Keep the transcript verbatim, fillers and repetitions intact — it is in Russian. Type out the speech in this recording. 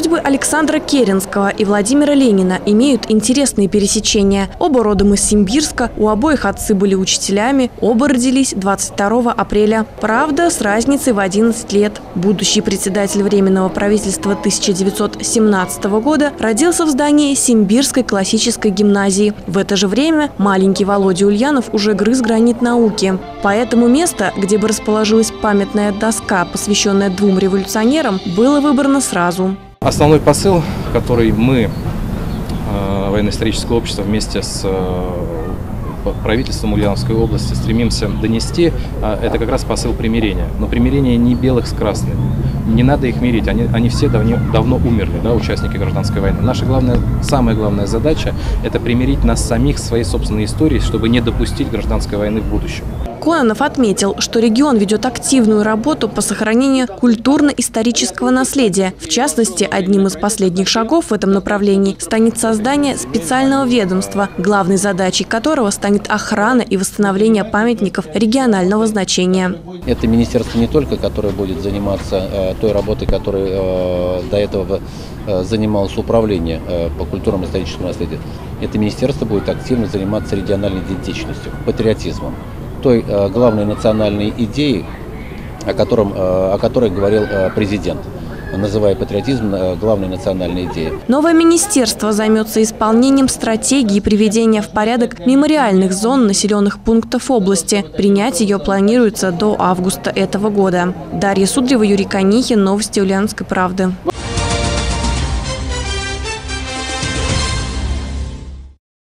Судьбы Александра Керенского и Владимира Ленина имеют интересные пересечения. Оба родом из Симбирска, у обоих отцы были учителями, оба родились двадцать второго апреля. Правда, с разницей в одиннадцать лет. Будущий председатель Временного правительства тысяча девятьсот семнадцатого года родился в здании Симбирской классической гимназии. В это же время маленький Володя Ульянов уже грыз гранит науки. Поэтому место, где бы расположилась памятная доска, посвященная двум революционерам, было выбрано сразу. Основной посыл, который мы, военно-историческое общество, вместе с правительством Ульяновской области стремимся донести, это как раз посыл примирения. Но примирение не белых с красными. Не надо их мирить, они, они все давно, давно умерли, да, участники гражданской войны. Наша главная, самая главная задача – это примирить нас самих своей собственной историей, чтобы не допустить гражданской войны в будущем. Кононов отметил, что регион ведет активную работу по сохранению культурно-исторического наследия. В частности, одним из последних шагов в этом направлении станет создание специального ведомства, главной задачей которого станет охрана и восстановление памятников регионального значения. Это министерство не только, которое будет заниматься э, той работой, которой э, до этого э, занималось управление э, по культурно-историческому наследию. Это министерство будет активно заниматься региональной идентичностью, патриотизмом, той э, главной национальной идеей, о, котором, э, о которой говорил э, президент, называя патриотизм главной национальной идеей. Новое министерство займется исполнением стратегии приведения в порядок мемориальных зон населенных пунктов области. Принять ее планируется до августа этого года. Дарья Судрева, Юрий Конихин. Новости Ульяновской правды.